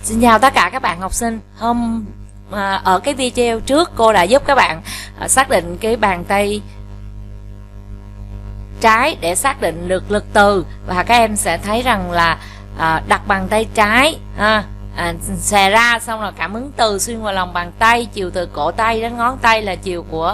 Xin chào tất cả các bạn học sinh. Ở cái video trước cô đã giúp các bạn xác định cái bàn tay trái để xác định được lực từ, và các em sẽ thấy rằng là đặt bàn tay trái xòe ra, xong rồi cảm ứng từ xuyên vào lòng bàn tay, chiều từ cổ tay đến ngón tay là chiều của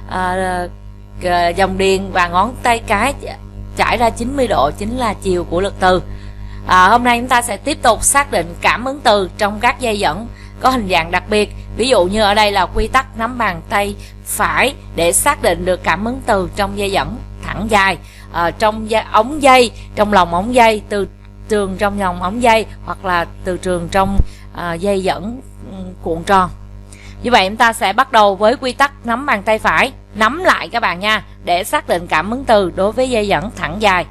dòng điện, và ngón tay cái trải ra 90 độ chính là chiều của lực từ. Hôm nay chúng ta sẽ tiếp tục xác định cảm ứng từ trong các dây dẫn có hình dạng đặc biệt. Ví dụ như ở đây là quy tắc nắm bàn tay phải để xác định được cảm ứng từ trong dây dẫn thẳng dài, trong ống dây, trong lòng ống dây, từ trường trong lòng ống dây, hoặc là từ trường trong dây dẫn cuộn tròn. Như vậy chúng ta sẽ bắt đầu với quy tắc nắm bàn tay phải. Nắm lại các bạn nha, để xác định cảm ứng từ đối với dây dẫn thẳng dài.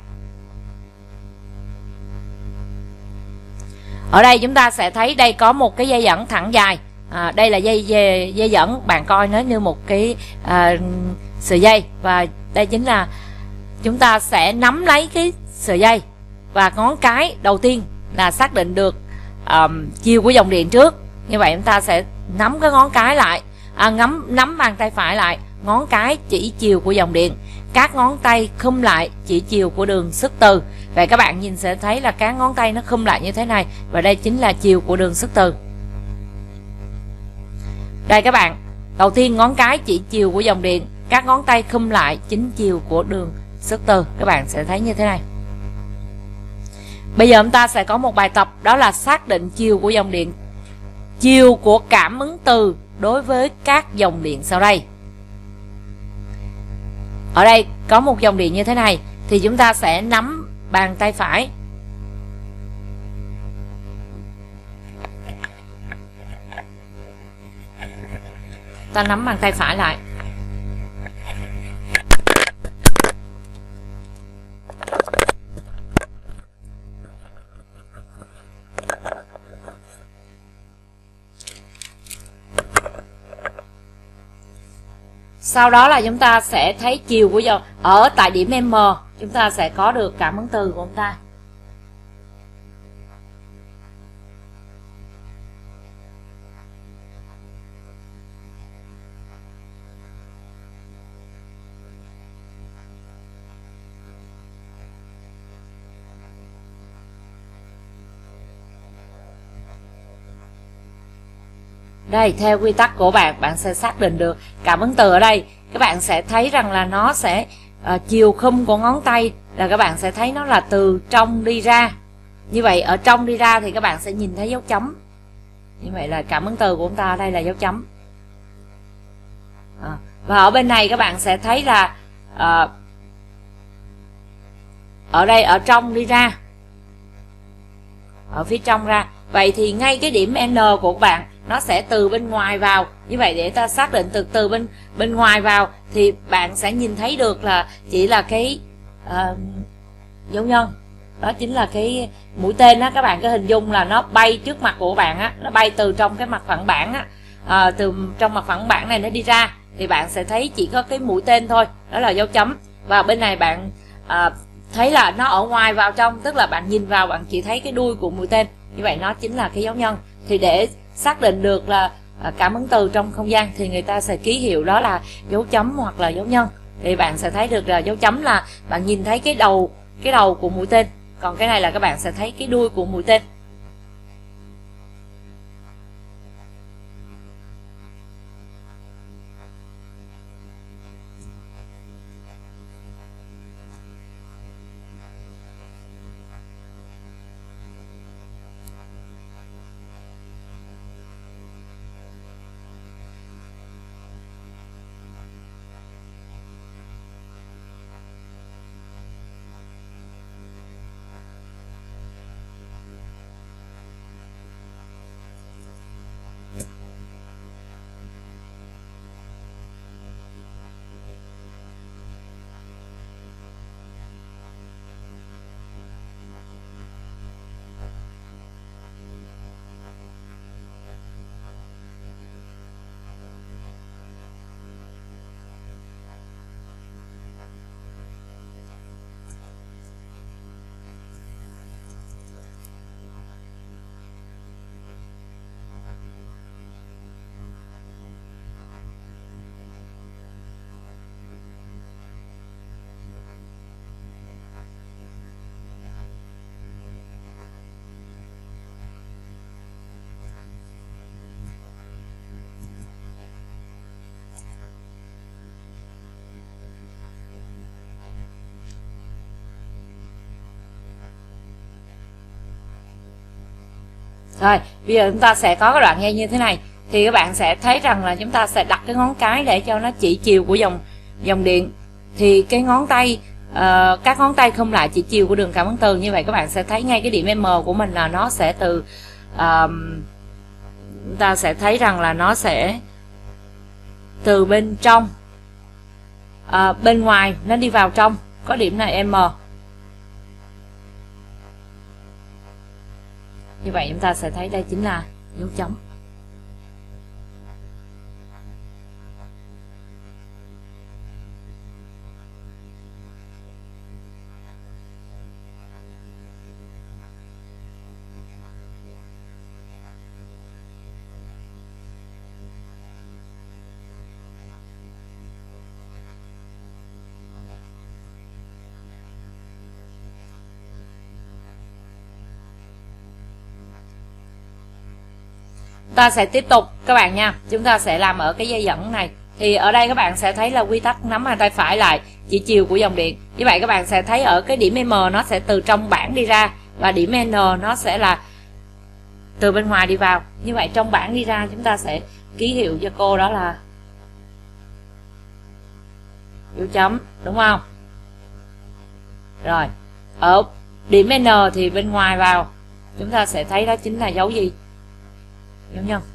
Ở đây chúng ta sẽ thấy đây có một cái dây dẫn thẳng dài. Đây là dây dẫn, bạn coi nó như một cái sợi dây, và đây chính là chúng ta sẽ nắm lấy cái sợi dây, và ngón cái đầu tiên là xác định được chiều của dòng điện trước. Như vậy chúng ta sẽ nắm cái ngón cái lại, nắm bàn tay phải lại, ngón cái chỉ chiều của dòng điện, các ngón tay khum lại chỉ chiều của đường sức từ. Vậy các bạn nhìn sẽ thấy là các ngón tay nó khum lại như thế này, và đây chính là chiều của đường sức từ. Đây các bạn, đầu tiên ngón cái chỉ chiều của dòng điện, các ngón tay khum lại chính chiều của đường sức từ. Các bạn sẽ thấy như thế này. Bây giờ chúng ta sẽ có một bài tập, đó là xác định chiều của dòng điện, chiều của cảm ứng từ đối với các dòng điện sau đây. Ở đây có một dòng điện như thế này, thì chúng ta sẽ nắm bàn tay phải, ta nắm bàn tay phải lại, sau đó là chúng ta sẽ thấy chiều của dòng ở tại điểm M, chúng ta sẽ có được cảm ứng từ của chúng ta. Đây, theo quy tắc của bạn sẽ xác định được cảm ứng từ. Ở đây các bạn sẽ thấy rằng là nó sẽ chiều khum của ngón tay là các bạn sẽ thấy nó là từ trong đi ra. Như vậy ở trong đi ra thì các bạn sẽ nhìn thấy dấu chấm. Như vậy là cảm ứng từ của chúng ta ở đây là dấu chấm. Và ở bên này các bạn sẽ thấy là ở đây ở trong đi ra, ở phía trong ra. Vậy thì ngay cái điểm N của các bạn nó sẽ từ bên ngoài vào. Như vậy để ta xác định từ bên ngoài vào thì bạn sẽ nhìn thấy được là chỉ là cái dấu nhân, đó chính là cái mũi tên đó. Các bạn có hình dung là nó bay trước mặt của bạn á, nó bay từ trong cái mặt phẳng bảng á, từ trong mặt phẳng bảng này nó đi ra, thì bạn sẽ thấy chỉ có cái mũi tên thôi, đó là dấu chấm. Và bên này bạn thấy là nó ở ngoài vào trong, tức là bạn nhìn vào bạn chỉ thấy cái đuôi của mũi tên. Như vậy nó chính là cái dấu nhân. Thì để xác định được là cảm ứng từ trong không gian thì người ta sẽ ký hiệu đó là dấu chấm hoặc là dấu nhân. Thì bạn sẽ thấy được là dấu chấm là bạn nhìn thấy cái đầu của mũi tên, còn cái này là các bạn sẽ thấy cái đuôi của mũi tên. Rồi bây giờ chúng ta sẽ có cái đoạn dây như thế này, thì các bạn sẽ thấy rằng là chúng ta sẽ đặt cái ngón cái để cho nó chỉ chiều của dòng điện, thì cái ngón tay các ngón tay không lại chỉ chiều của đường cảm ứng từ. Như vậy các bạn sẽ thấy ngay cái điểm M của mình là nó sẽ từ chúng ta sẽ thấy rằng là nó sẽ từ bên trong bên ngoài nó đi vào trong, có điểm này M. Như vậy chúng ta sẽ thấy đây chính là dấu chấm. Ta sẽ tiếp tục các bạn nha. Chúng ta sẽ làm ở cái dây dẫn này. Thì ở đây các bạn sẽ thấy là quy tắc nắm hai tay phải lại chỉ chiều của dòng điện. Như vậy các bạn sẽ thấy ở cái điểm M nó sẽ từ trong bảng đi ra, và điểm N nó sẽ là từ bên ngoài đi vào. Như vậy trong bảng đi ra chúng ta sẽ ký hiệu cho cô đó là dấu chấm, đúng không? Rồi ở điểm N thì bên ngoài vào, chúng ta sẽ thấy đó chính là dấu gì? Dấu nhân.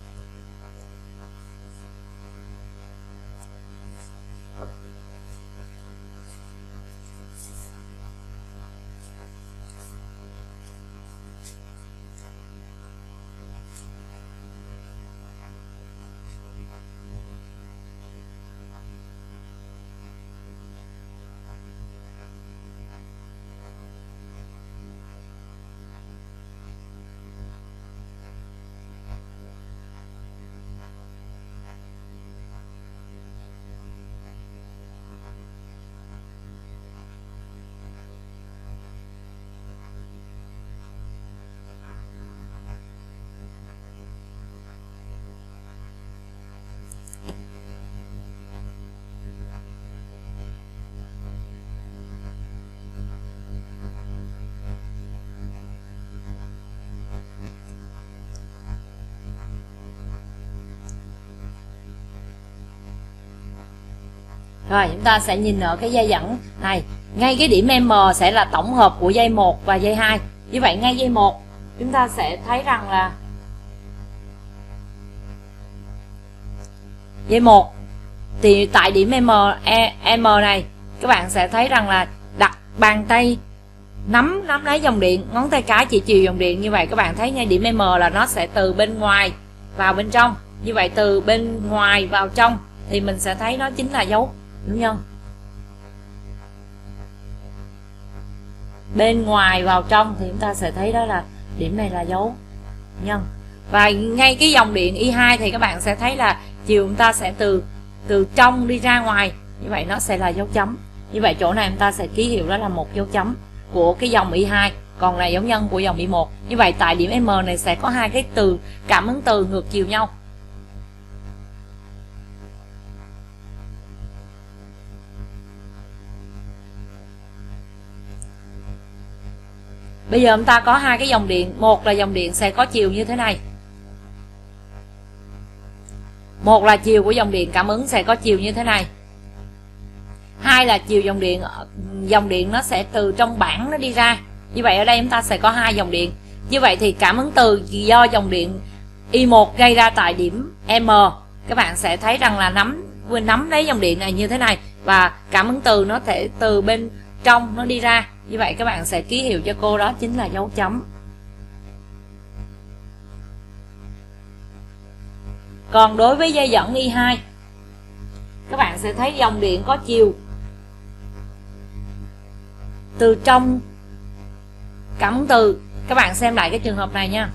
Rồi chúng ta sẽ nhìn ở cái dây dẫn này, ngay cái điểm M sẽ là tổng hợp của dây 1 và dây 2. Như vậy ngay dây 1 chúng ta sẽ thấy rằng là dây 1 thì tại điểm M này các bạn sẽ thấy rằng là đặt bàn tay nắm lấy dòng điện, ngón tay cái chỉ chiều dòng điện. Như vậy các bạn thấy ngay điểm M là nó sẽ từ bên ngoài vào bên trong. Như vậy từ bên ngoài vào trong thì mình sẽ thấy nó chính là dấu nhân. Bên ngoài vào trong thì chúng ta sẽ thấy đó là điểm này là dấu nhân. Và ngay cái dòng điện I2 thì các bạn sẽ thấy là chiều chúng ta sẽ từ trong đi ra ngoài. Như vậy nó sẽ là dấu chấm. Như vậy chỗ này chúng ta sẽ ký hiệu đó là một dấu chấm của cái dòng I2, còn là dấu nhân của dòng I1. Như vậy tại điểm M này sẽ có hai cái từ cảm ứng từ ngược chiều nhau. Bây giờ chúng ta có hai cái dòng điện, một là dòng điện sẽ có chiều như thế này. Một là chiều của dòng điện cảm ứng sẽ có chiều như thế này. Hai là chiều dòng điện nó sẽ từ trong bảng nó đi ra. Như vậy ở đây chúng ta sẽ có hai dòng điện. Như vậy thì cảm ứng từ do dòng điện I1 gây ra tại điểm M, các bạn sẽ thấy rằng là nắm lấy dòng điện này như thế này, và cảm ứng từ nó thể từ bên trong nó đi ra. Như vậy các bạn sẽ ký hiệu cho cô đó chính là dấu chấm. Còn đối với dây dẫn I2, các bạn sẽ thấy dòng điện có chiều từ trong cảm ứng từ. Các bạn xem lại cái trường hợp này nha.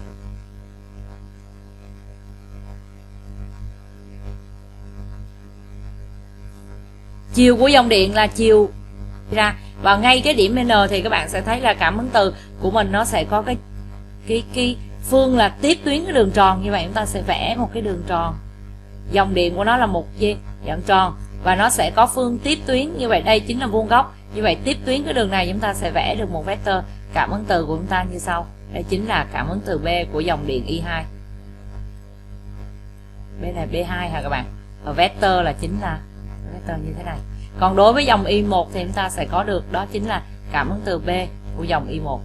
Chiều của dòng điện là chiều ra, và ngay cái điểm N thì các bạn sẽ thấy là cảm ứng từ của mình nó sẽ có cái phương là tiếp tuyến cái đường tròn. Như vậy chúng ta sẽ vẽ một cái đường tròn, dòng điện của nó là một dây dạng tròn và nó sẽ có phương tiếp tuyến. Như vậy đây chính là vuông góc. Như vậy tiếp tuyến cái đường này chúng ta sẽ vẽ được một vectơ cảm ứng từ của chúng ta như sau. Đây chính là cảm ứng từ B của dòng điện I2. B này B2 hả các bạn? Và vector là chính là vector như thế này. Còn đối với dòng I1 thì chúng ta sẽ có được đó chính là cảm ứng từ B của dòng I1.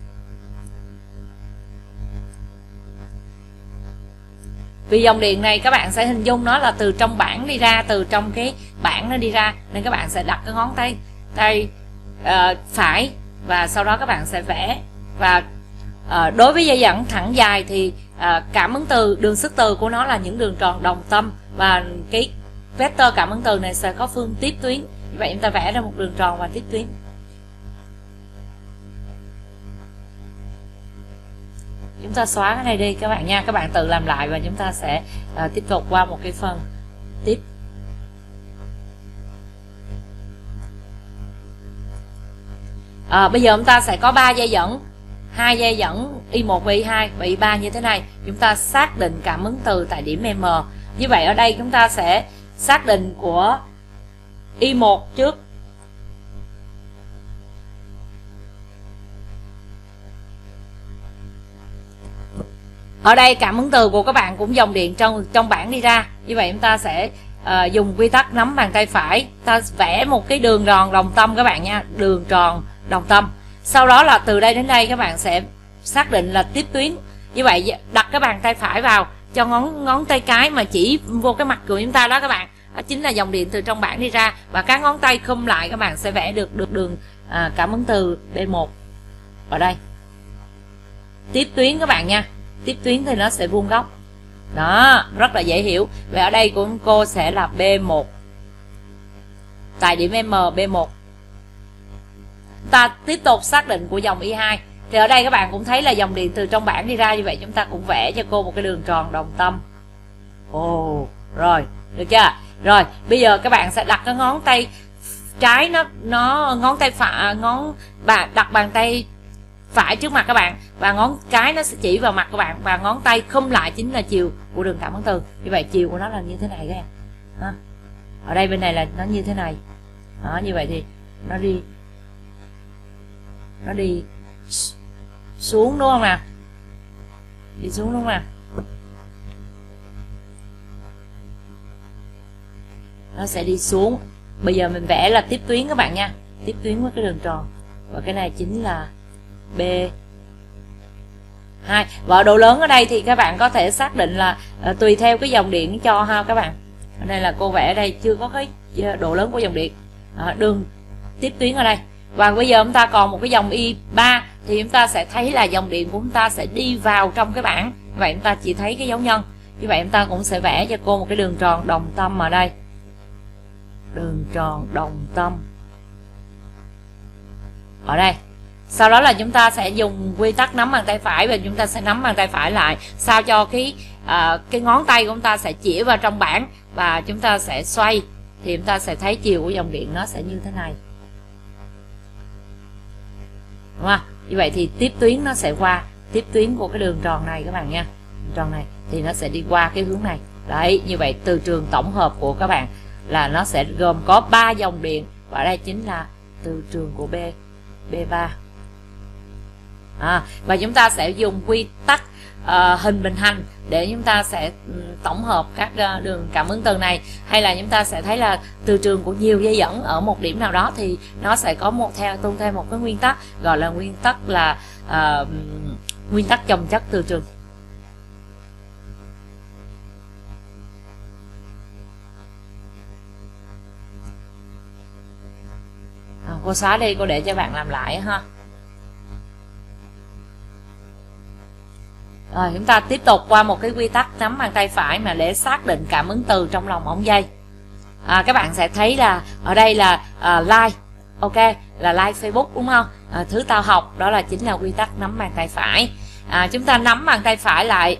Vì dòng điện này các bạn sẽ hình dung nó là từ trong bảng đi ra, từ trong cái bảng nó đi ra, nên các bạn sẽ đặt cái ngón tay phải và sau đó các bạn sẽ vẽ. Và đối với dây dẫn thẳng dài thì cảm ứng từ, đường sức từ của nó là những đường tròn đồng tâm, và cái vector cảm ứng từ này sẽ có phương tiếp tuyến. Như vậy chúng ta vẽ ra một đường tròn và tiếp tuyến. Chúng ta xóa cái này đi các bạn nha, các bạn tự làm lại và chúng ta sẽ tiếp tục qua một cái phần tiếp. Bây giờ chúng ta sẽ có 3 dây dẫn, 2 dây dẫn I1 và I2 và I3 như thế này. Chúng ta xác định cảm ứng từ tại điểm M. Như vậy ở đây chúng ta sẽ xác định của I1 trước. Ở đây cảm ứng từ của các bạn cũng dòng điện trong bảng đi ra. Như vậy chúng ta sẽ dùng quy tắc nắm bàn tay phải, ta vẽ một cái đường tròn đồng tâm các bạn nha, đường tròn đồng tâm. Sau đó là từ đây đến đây các bạn sẽ xác định là tiếp tuyến. Như vậy đặt cái bàn tay phải vào, cho ngón tay cái mà chỉ vô cái mặt của chúng ta đó các bạn, đó chính là dòng điện từ trong bảng đi ra, và các ngón tay khum lại các bạn sẽ vẽ được đường cảm ứng từ B1 ở đây. Tiếp tuyến các bạn nha, tiếp tuyến thì nó sẽ vuông góc. Đó, rất là dễ hiểu. Vậy ở đây của cô sẽ là B1 tại điểm M, B1. Ta tiếp tục xác định của dòng I2. Thì ở đây các bạn cũng thấy là dòng điện từ trong bảng đi ra, như vậy chúng ta cũng vẽ cho cô một cái đường tròn đồng tâm. Rồi, được chưa? Rồi, bây giờ các bạn sẽ đặt cái ngón tay trái ngón tay phải, đặt bàn tay phải trước mặt các bạn, và ngón cái nó sẽ chỉ vào mặt các bạn, và ngón tay khum lại chính là chiều của đường cảm ứng từ. Như vậy chiều của nó là như thế này các em. Ở đây bên này là nó như thế này. Đó, như vậy thì nó đi xuống đúng không nào? Đi xuống đúng không nào? Nó sẽ đi xuống. Bây giờ mình vẽ là tiếp tuyến các bạn nha, tiếp tuyến với cái đường tròn, và cái này chính là B2. Và độ lớn ở đây thì các bạn có thể xác định là tùy theo cái dòng điện cho ha các bạn. Ở đây là cô vẽ ở đây chưa có cái độ lớn của dòng điện, đường tiếp tuyến ở đây. Và bây giờ chúng ta còn một cái dòng I3 thì chúng ta sẽ thấy là dòng điện của chúng ta sẽ đi vào trong cái bảng. Vậy chúng ta chỉ thấy cái dấu nhân. Như vậy chúng ta cũng sẽ vẽ cho cô một cái đường tròn đồng tâm ở đây. Đường tròn đồng tâm ở đây. Sau đó là chúng ta sẽ dùng quy tắc nắm bàn tay phải, và chúng ta sẽ nắm bàn tay phải lại sao cho cái ngón tay của chúng ta sẽ chỉ vào trong bảng, và chúng ta sẽ xoay thì chúng ta sẽ thấy chiều của dòng điện nó sẽ như thế này. Đúng không? Như vậy thì tiếp tuyến nó sẽ qua tiếp tuyến của cái đường tròn này các bạn nha. Đường tròn này thì nó sẽ đi qua cái hướng này. Đấy, như vậy từ trường tổng hợp của các bạn là nó sẽ gồm có 3 dòng điện, và đây chính là từ trường của B3. Và chúng ta sẽ dùng quy tắc hình bình hành để chúng ta sẽ tổng hợp các đường cảm ứng từ này, hay là chúng ta sẽ thấy là từ trường của nhiều dây dẫn ở một điểm nào đó thì nó sẽ có tuân theo một cái nguyên tắc, gọi là nguyên tắc chồng chất từ trường. Cô xóa đi, cô để cho bạn làm lại ha. Rồi chúng ta tiếp tục qua một cái quy tắc nắm bàn tay phải mà để xác định cảm ứng từ trong lòng ống dây. Các bạn sẽ thấy là ở đây là like, ok, là like Facebook đúng không? Thứ tao học đó là chính là quy tắc nắm bàn tay phải. Chúng ta nắm bàn tay phải lại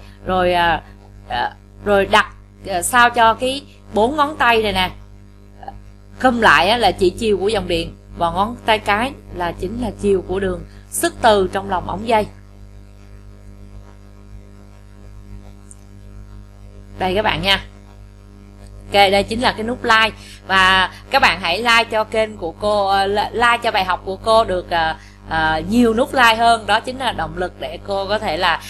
rồi đặt sao cho cái 4 ngón tay này nè khum lại là chỉ chiều của dòng điện, và ngón tay cái là chính là chiều của đường sức từ trong lòng ống dây. Đây các bạn nha. Ok, đây chính là cái nút like, và các bạn hãy like cho kênh của cô, like cho bài học của cô được nhiều nút like hơn. Đó chính là động lực để cô có thể là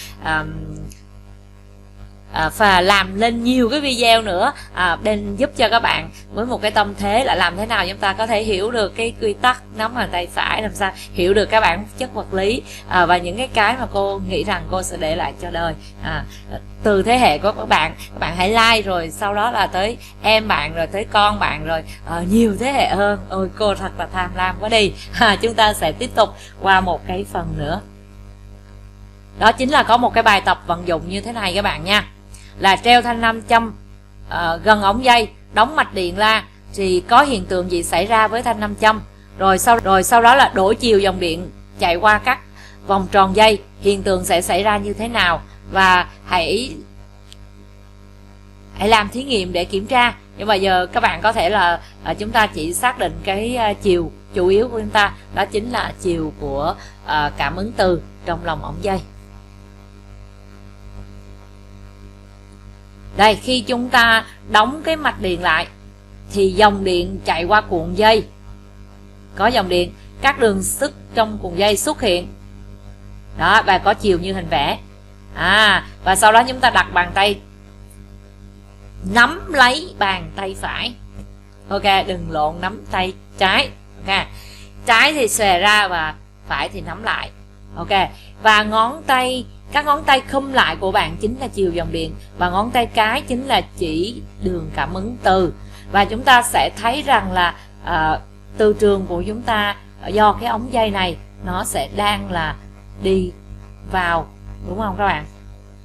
và làm lên nhiều cái video nữa, nên giúp cho các bạn với một cái tâm thế là làm thế nào chúng ta có thể hiểu được cái quy tắc nắm bàn tay phải, làm sao hiểu được các bản chất vật lý, và những cái mà cô nghĩ rằng cô sẽ để lại cho đời, từ thế hệ của các bạn hãy like, rồi sau đó là tới em bạn, rồi tới con bạn, rồi nhiều thế hệ hơn. Ôi cô thật là tham lam quá đi. Chúng ta sẽ tiếp tục qua một cái phần nữa, đó chính là có một cái bài tập vận dụng như thế này các bạn nha, là treo thanh nam châm gần ống dây, đóng mạch điện la, thì có hiện tượng gì xảy ra với thanh nam châm, rồi sau đó là đổi chiều dòng điện chạy qua các vòng tròn dây, hiện tượng sẽ xảy ra như thế nào, và hãy làm thí nghiệm để kiểm tra. Nhưng mà giờ các bạn có thể là chúng ta chỉ xác định cái chiều chủ yếu của chúng ta, đó chính là chiều của cảm ứng từ trong lòng ống dây. Đây, khi chúng ta đóng cái mạch điện lại thì dòng điện chạy qua cuộn dây, có dòng điện, các đường sức trong cuộn dây xuất hiện đó, và có chiều như hình vẽ. Và sau đó chúng ta đặt bàn tay nắm lấy bàn tay phải. Ok, đừng lộn nắm tay trái. Ok, trái thì xòe ra và phải thì nắm lại. Ok, và các ngón tay khum lại của bạn chính là chiều dòng điện, và ngón tay cái chính là chỉ đường cảm ứng từ. Và chúng ta sẽ thấy rằng là từ trường của chúng ta do cái ống dây này nó sẽ đang là đi vào, đúng không các bạn?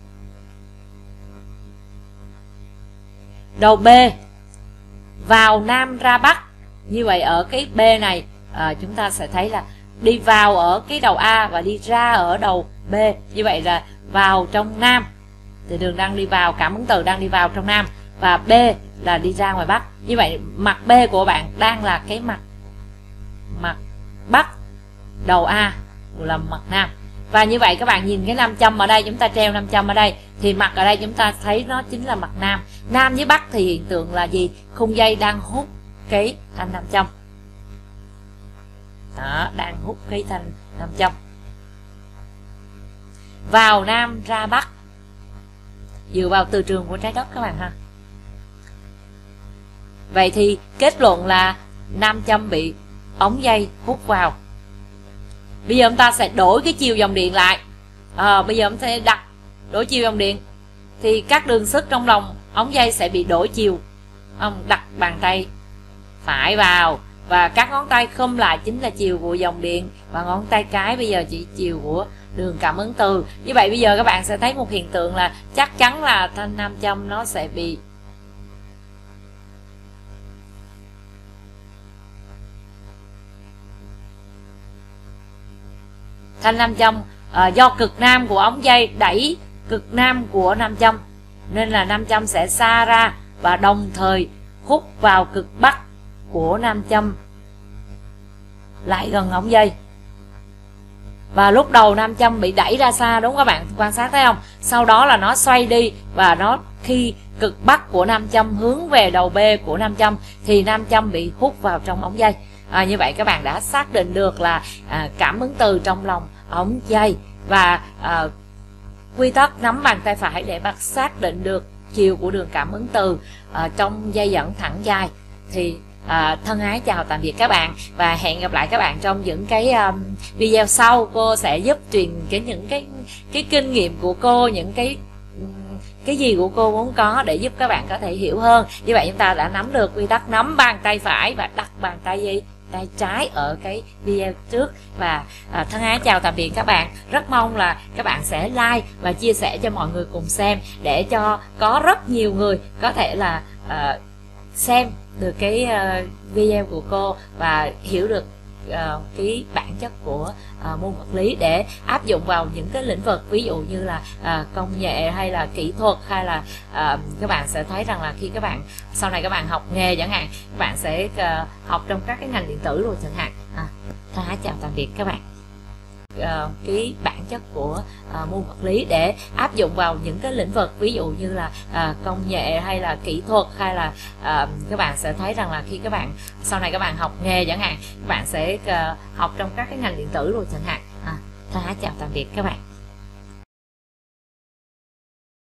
Đầu B vào nam ra bắc. Như vậy ở cái B này chúng ta sẽ thấy là đi vào ở cái đầu A và đi ra ở đầu B. Như vậy là vào trong nam thì đường đang đi vào, cảm ứng từ đang đi vào trong nam, và B là đi ra ngoài bắc. Như vậy mặt B của bạn đang là cái mặt bắc, đầu A là mặt nam. Và như vậy các bạn nhìn cái nam châm ở đây, chúng ta treo nam châm ở đây thì mặt ở đây chúng ta thấy nó chính là mặt nam. Nam với bắc thì hiện tượng là gì? Khung dây đang hút cái thanh nam châm. Đó, đang hút cái thanh nam châm. Vào nam ra bắc, dựa vào từ trường của trái đất các bạn ha. Vậy thì kết luận là nam châm bị ống dây hút vào. Bây giờ chúng ta sẽ đổi cái chiều dòng điện lại. Bây giờ chúng ta sẽ đổi chiều dòng điện thì các đường sức trong lòng ống dây sẽ bị đổi chiều. Đặt bàn tay phải vào và các ngón tay khum lại chính là chiều của dòng điện, và ngón tay cái bây giờ chỉ chiều của đường cảm ứng từ. Như vậy bây giờ các bạn sẽ thấy một hiện tượng là chắc chắn là thanh nam châm nó sẽ bị thanh nam châm do cực nam của ống dây đẩy cực nam của nam châm, nên là nam châm sẽ xa ra và đồng thời hút vào cực bắc của nam châm lại gần ống dây. Và lúc đầu nam châm bị đẩy ra xa, đúng các bạn quan sát thấy không? Sau đó là nó xoay đi, và khi cực bắc của nam châm hướng về đầu B của nam châm thì nam châm bị hút vào trong ống dây. Như vậy các bạn đã xác định được là cảm ứng từ trong lòng ống dây, và quy tắc nắm bàn tay phải để bạn xác định được chiều của đường cảm ứng từ trong dây dẫn thẳng dài. Thì thân ái chào tạm biệt các bạn, và hẹn gặp lại các bạn trong những cái video sau. Cô sẽ giúp truyền những cái kinh nghiệm của cô, những cái gì của cô muốn có để giúp các bạn có thể hiểu hơn. Như vậy chúng ta đã nắm được quy tắc nắm bàn tay phải và đặt bàn tay trái ở cái video trước. Và thân ái chào tạm biệt các bạn. Rất mong là các bạn sẽ like và chia sẻ cho mọi người cùng xem, để cho có rất nhiều người có thể là xem được cái video của cô và hiểu được cái bản chất của môn vật lý để áp dụng vào những cái lĩnh vực, ví dụ như là công nghệ hay là kỹ thuật, hay là các bạn sẽ thấy rằng là khi các bạn sau này các bạn học nghề chẳng hạn, các bạn sẽ học trong các cái ngành điện tử rồi chẳng hạn. Thân ái chào tạm biệt các bạn. cái bản chất của môn vật lý để áp dụng vào những cái lĩnh vực ví dụ như là công nghệ hay là kỹ thuật, hay là các bạn sẽ thấy rằng là khi các bạn sau này các bạn học nghề chẳng hạn, các bạn sẽ học trong các cái ngành điện tử rồi chẳng hạn. Thân ái chào tạm biệt các bạn.